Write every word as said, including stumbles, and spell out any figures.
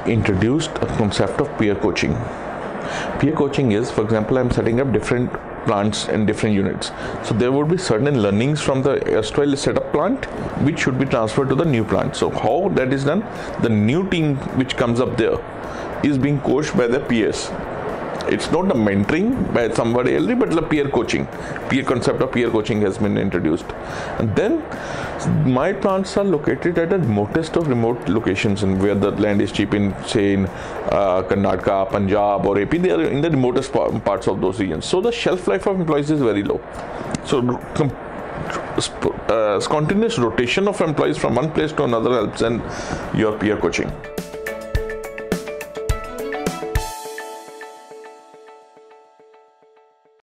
introduced a concept of peer coaching. Peer coaching is, for example, I'm setting up different plants and different units. So there would be certain learnings from the erstwhile setup plant which should be transferred to the new plant. So how that is done? The new team which comes up there is being coached by the peers. It's not the mentoring by somebody else, but the peer coaching. Peer concept of peer coaching has been introduced. And then my plants are located at the remotest of remote locations, and where the land is cheap in, say, in uh, Karnataka, Punjab or A P. They are in the remotest parts of those regions. So the shelf life of employees is very low. So uh, continuous rotation of employees from one place to another helps in your peer coaching.